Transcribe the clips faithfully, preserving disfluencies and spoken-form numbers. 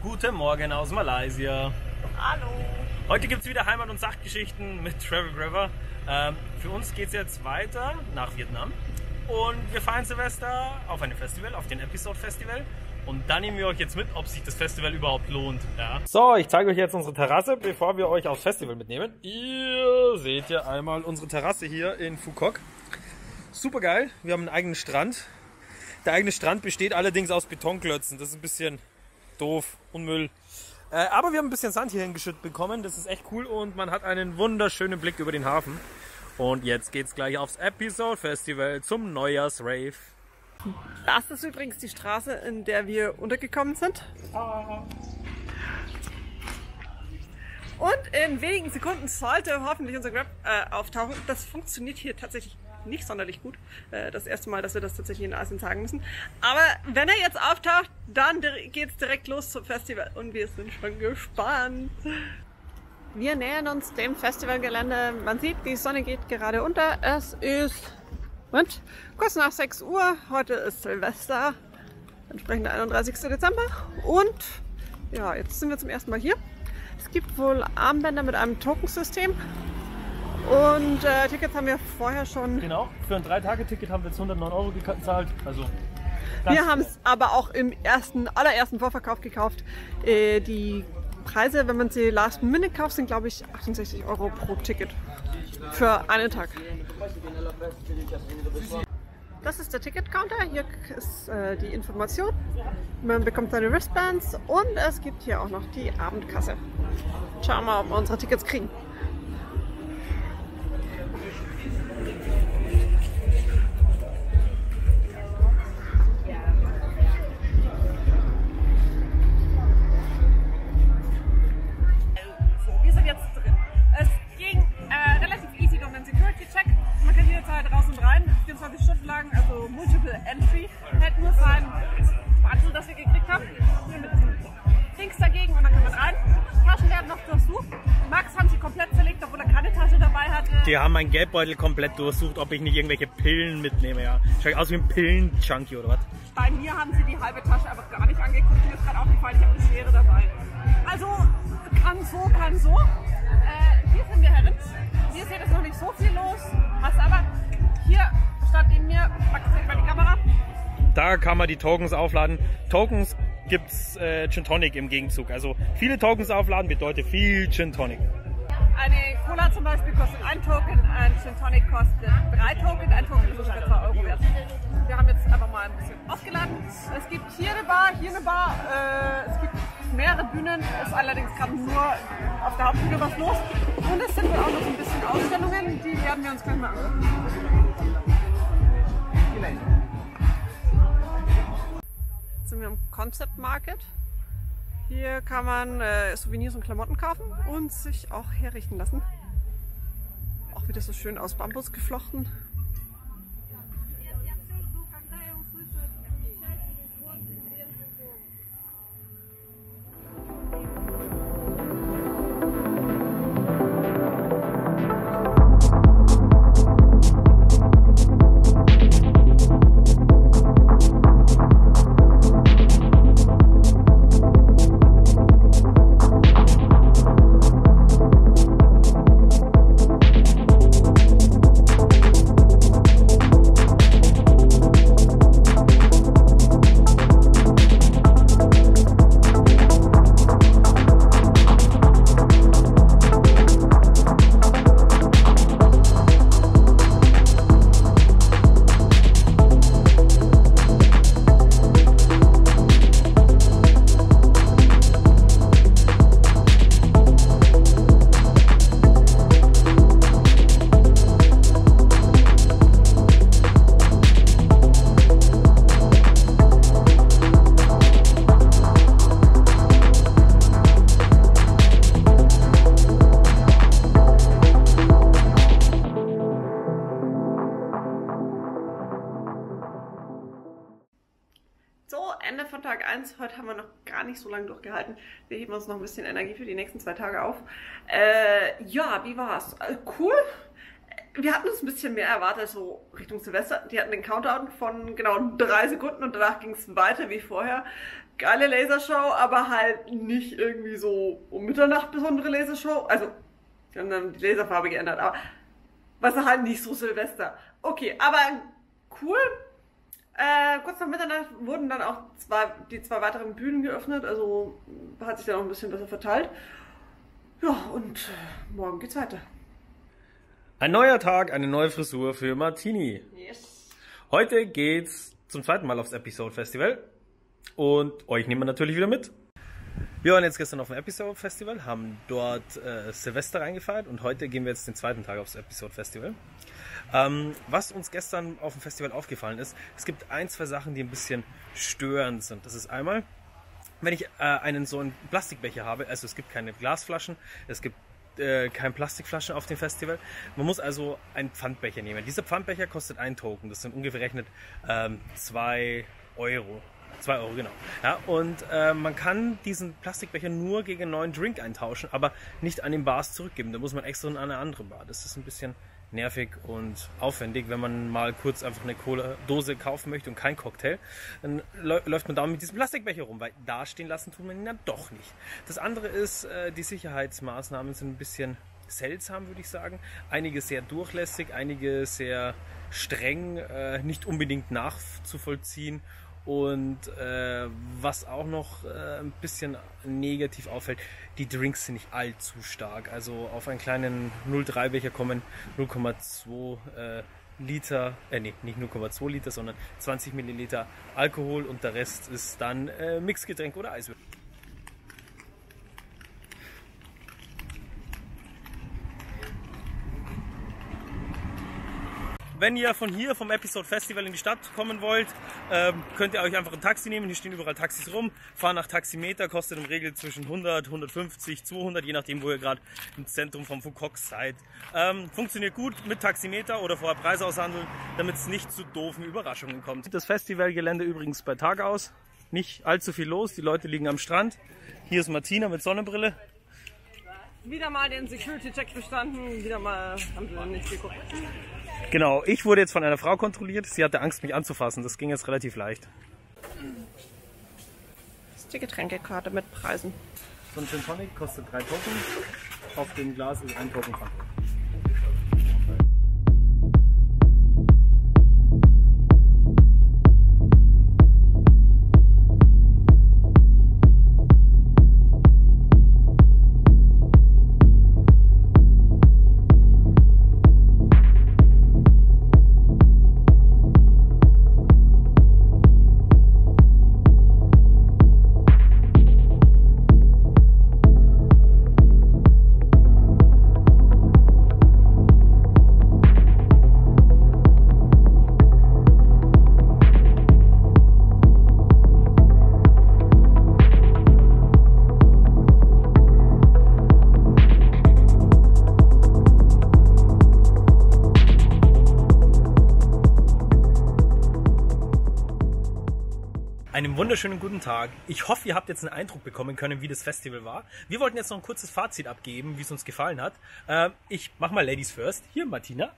Guten Morgen aus Malaysia. Hallo. Heute gibt es wieder Heimat- und Sachgeschichten mit Travel Grabber. Ähm, für uns geht es jetzt weiter nach Vietnam und wir feiern Silvester auf einem Festival, auf dem Episode Festival. Und dann nehmen wir euch jetzt mit, ob sich das Festival überhaupt lohnt. Ja. So, ich zeige euch jetzt unsere Terrasse, bevor wir euch aufs Festival mitnehmen. Ihr seht ja einmal unsere Terrasse hier in Phu Quoc. Super geil, wir haben einen eigenen Strand. Der eigene Strand besteht allerdings aus Betonklötzen. Das ist ein bisschen doof und Müll. Äh, aber wir haben ein bisschen Sand hier hingeschüttet bekommen. Das ist echt cool und man hat einen wunderschönen Blick über den Hafen. Und jetzt geht's gleich aufs Episode Festival zum Neujahrsrave. Das ist übrigens die Straße, in der wir untergekommen sind. Und in wenigen Sekunden sollte hoffentlich unser Grab äh, auftauchen. Das funktioniert hier tatsächlich nicht sonderlich gut. Äh, das erste Mal, dass wir das tatsächlich in Asien sagen müssen. Aber wenn er jetzt auftaucht, dann geht's direkt los zum Festival. Und wir sind schon gespannt. Wir nähern uns dem Festivalgelände. Man sieht, die Sonne geht gerade unter. Es ist und kurz nach sechs Uhr. Heute ist Silvester, entsprechend der einunddreißigste Dezember. Und ja, jetzt sind wir zum ersten Mal hier. Es gibt wohl Armbänder mit einem Tokensystem. Und äh, Tickets haben wir vorher schon. Genau, für ein drei Tage Ticket haben wir jetzt hundertneun Euro gezahlt. Also, wir haben es aber auch im ersten, allerersten Vorverkauf gekauft. Äh, die Preise, wenn man sie last minute kauft, sind glaube ich achtundsechzig Euro pro Ticket. Für einen Tag. Das ist der Ticket-Counter. Hier ist äh, die Information. Man bekommt seine Wristbands und es gibt hier auch noch die Abendkasse. Schauen wir mal, ob wir unsere Tickets kriegen. vierundzwanzig Stunden lang, also Multiple Entry, hält nur sein Bundle, das wir gekriegt haben. Hier mit diesem Dings dagegen und dann kann man rein. Taschen werden noch durchsucht. Max haben sie komplett zerlegt, obwohl er keine Tasche dabei hatte. Die haben meinen Geldbeutel komplett durchsucht, ob ich nicht irgendwelche Pillen mitnehme. Ja. Schaut aus wie ein Pillen-Junkie oder was? Bei mir haben sie die halbe Tasche einfach gar nicht angeguckt. Mir ist gerade aufgefallen, ich habe eine Schere dabei. Also kann so, kann so. Äh, hier sind wir herin. Hier seht es noch nicht so viel los. Was aber hier stand neben mir, Max, zeig mal die Kamera. Da kann man die Tokens aufladen. Tokens gibt es äh, Gin Tonic im Gegenzug. Also viele Tokens aufladen bedeutet viel Gin Tonic. Eine Cola zum Beispiel kostet ein Token, ein Gin Tonic kostet drei Token, ein Token ist ungefähr zwei Euro wert. Wir haben jetzt einfach mal ein bisschen ausgeladen. Es gibt hier eine Bar, hier eine Bar, äh, es gibt mehrere Bühnen, es ist allerdings gerade nur auf der Hauptbühne was los. Und es sind wohl auch noch ein bisschen Ausstellungen, die werden wir uns gleich mal angucken. Jetzt sind wir im Concept Market. Hier kann man äh, Souvenirs und Klamotten kaufen und sich auch herrichten lassen. Auch wieder so schön aus Bambus geflochten. Ende von Tag eins. Heute haben wir noch gar nicht so lange durchgehalten. Wir heben uns noch ein bisschen Energie für die nächsten zwei Tage auf. Äh, ja, wie war's? Äh, cool. Wir hatten uns ein bisschen mehr erwartet, so Richtung Silvester. Die hatten den Countdown von genau drei Sekunden und danach ging es weiter wie vorher. geile Lasershow, aber halt nicht irgendwie so um Mitternacht besondere Lasershow. Also, die haben dann die Laserfarbe geändert, aber was halt nicht so Silvester. Okay, aber cool. Äh, kurz nach Mitternacht wurden dann auch zwei, die zwei weiteren Bühnen geöffnet, also hat sich dann auch ein bisschen besser verteilt. Ja, und äh, morgen geht's weiter. Ein neuer Tag, eine neue Frisur für Martini. Yes. Heute geht's zum zweiten Mal aufs Episode Festival und euch nehmen wir natürlich wieder mit. Wir waren jetzt gestern auf dem Episode Festival, haben dort äh, Silvester reingefeiert und heute gehen wir jetzt den zweiten Tag aufs Episode Festival. Ähm, was uns gestern auf dem Festival aufgefallen ist, es gibt ein, zwei Sachen, die ein bisschen störend sind. Das ist einmal, wenn ich äh, einen so einen Plastikbecher habe, also es gibt keine Glasflaschen, es gibt äh, keine Plastikflaschen auf dem Festival. Man muss also einen Pfandbecher nehmen. Dieser Pfandbecher kostet einen Token, das sind ungefähr rechnet ähm, zwei Euro. zwei Euro, genau. Ja, und äh, man kann diesen Plastikbecher nur gegen einen neuen Drink eintauschen, aber nicht an den Bars zurückgeben. Da muss man extra an eine andere Bar. Das ist ein bisschen nervig und aufwendig, wenn man mal kurz einfach eine Cola-Dose kaufen möchte und kein Cocktail. Dann läuft man da mit diesem Plastikbecher rum, weil da stehen lassen tut man ihn dann doch nicht. Das andere ist, äh, die Sicherheitsmaßnahmen sind ein bisschen seltsam, würde ich sagen. Einige sehr durchlässig, einige sehr streng, äh, nicht unbedingt nachzuvollziehen. Und äh, was auch noch äh, ein bisschen negativ auffällt, die Drinks sind nicht allzu stark. Also auf einen kleinen null Komma drei Becher kommen null Komma zwei äh, Liter, äh nee, nicht null Komma zwei Liter, sondern zwanzig Milliliter Alkohol und der Rest ist dann äh, Mixgetränk oder Eiswürfel. Wenn ihr von hier, vom Episode Festival in die Stadt kommen wollt, ähm, könnt ihr euch einfach ein Taxi nehmen. Hier stehen überall Taxis rum. Fahren nach Taximeter, kostet im Regel zwischen hundert, hundertfünfzig, zweihundert, je nachdem, wo ihr gerade im Zentrum von Foucault seid. Ähm, funktioniert gut mit Taximeter oder vorher Preise aushandeln, damit es nicht zu doofen Überraschungen kommt. Das Festivalgelände übrigens bei Tag aus. Nicht allzu viel los, die Leute liegen am Strand. Hier ist Martina mit Sonnenbrille. Wieder mal den Security-Check bestanden, wieder mal haben sie nicht geguckt. Genau, ich wurde jetzt von einer Frau kontrolliert. Sie hatte Angst, mich anzufassen. Das ging jetzt relativ leicht. Das ist die Getränkekarte mit Preisen. So ein Gin Tonic kostet drei Token. Auf dem Glas ist ein Token dran. Einen wunderschönen guten Tag. Ich hoffe, ihr habt jetzt einen Eindruck bekommen können, wie das Festival war. Wir wollten jetzt noch ein kurzes Fazit abgeben, wie es uns gefallen hat. Ähm, ich mache mal Ladies first. Hier, Martina.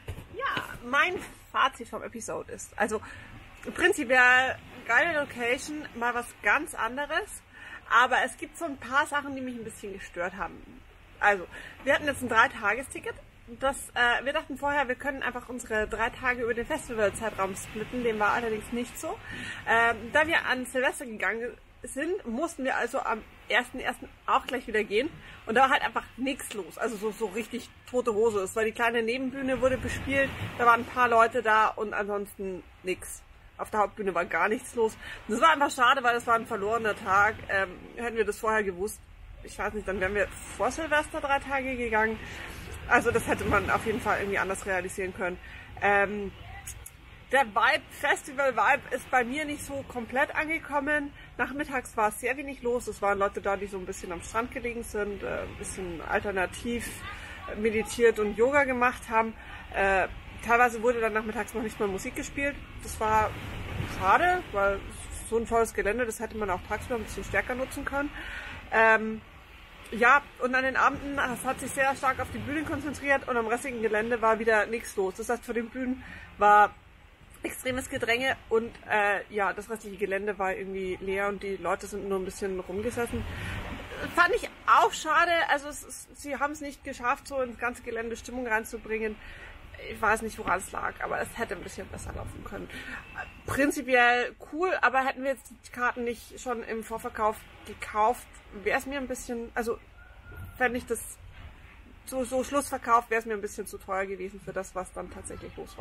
Ja, mein Fazit vom Episode ist, also prinzipiell geile Location, mal was ganz anderes, aber es gibt so ein paar Sachen, die mich ein bisschen gestört haben. Also, wir hatten jetzt ein Dreitagesticket. Das, äh, wir dachten vorher, wir können einfach unsere drei Tage über den Festivalzeitraum splitten, dem war allerdings nicht so. Ähm, da wir an Silvester gegangen sind, mussten wir also am ersten ersten auch gleich wieder gehen und da war halt einfach nichts los, also so, so richtig tote Hose. Es war die kleine Nebenbühne, wurde bespielt, da waren ein paar Leute da und ansonsten nichts. Auf der Hauptbühne war gar nichts los. Und das war einfach schade, weil das war ein verlorener Tag. Ähm, hätten wir das vorher gewusst, ich weiß nicht, dann wären wir vor Silvester drei Tage gegangen. Also das hätte man auf jeden Fall irgendwie anders realisieren können. Ähm, der Vibe, Festival-Vibe ist bei mir nicht so komplett angekommen. Nachmittags war es sehr wenig los. Es waren Leute da, die so ein bisschen am Strand gelegen sind, äh, ein bisschen alternativ meditiert und Yoga gemacht haben. Äh, teilweise wurde dann nachmittags noch nicht mal Musik gespielt. Das war schade, weil so ein volles Gelände, das hätte man auch tagsüber ein bisschen stärker nutzen können. Ähm, Ja, und an den Abenden, das hat sich sehr stark auf die Bühnen konzentriert und am restlichen Gelände war wieder nichts los. Das heißt, vor den Bühnen war extremes Gedränge und äh, ja, das restliche Gelände war irgendwie leer und die Leute sind nur ein bisschen rumgesessen. Fand ich auch schade, also es ist, sie haben es nicht geschafft, so ins ganze Gelände Stimmung reinzubringen. Ich weiß nicht, woran es lag, aber es hätte ein bisschen besser laufen können. Prinzipiell cool, aber hätten wir jetzt die Karten nicht schon im Vorverkauf gekauft, wäre es mir ein bisschen, also fände ich das so, so Schlussverkauf, wäre es mir ein bisschen zu teuer gewesen für das, was dann tatsächlich los war.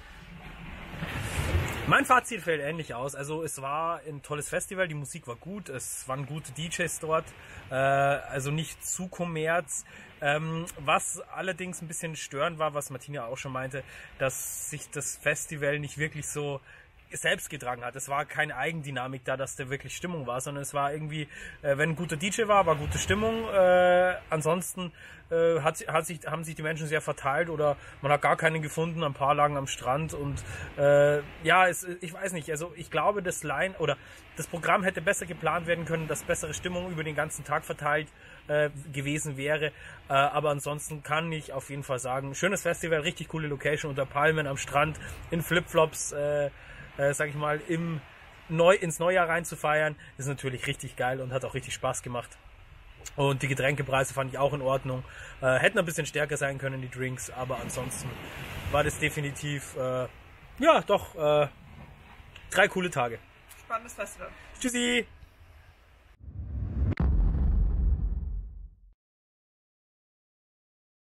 Mein Fazit fällt ähnlich aus. Also es war ein tolles Festival, die Musik war gut, es waren gute D Js dort, äh, also nicht zu kommerz. Ähm, was allerdings ein bisschen störend war, was Martina auch schon meinte, dass sich das Festival nicht wirklich so selbst getragen hat. Es war keine Eigendynamik da, dass da wirklich Stimmung war, sondern es war irgendwie, äh, wenn ein guter D J war, war gute Stimmung. Äh, ansonsten äh, hat, hat sich, haben sich die Menschen sehr verteilt oder man hat gar keinen gefunden. Ein paar lagen am Strand und äh, ja, es, ich weiß nicht. Also ich glaube, das Line oder das Programm hätte besser geplant werden können, dass bessere Stimmung über den ganzen Tag verteilt äh, gewesen wäre. Äh, aber ansonsten kann ich auf jeden Fall sagen, schönes Festival, richtig coole Location unter Palmen am Strand in Flipflops. Äh, Äh, sag ich mal, im Neu ins Neujahr rein zu feiern, ist natürlich richtig geil und hat auch richtig Spaß gemacht. Und die Getränkepreise fand ich auch in Ordnung. Äh, hätten ein bisschen stärker sein können, die Drinks, aber ansonsten war das definitiv, äh, ja, doch, äh, drei coole Tage. Spannendes Festival. Tschüssi!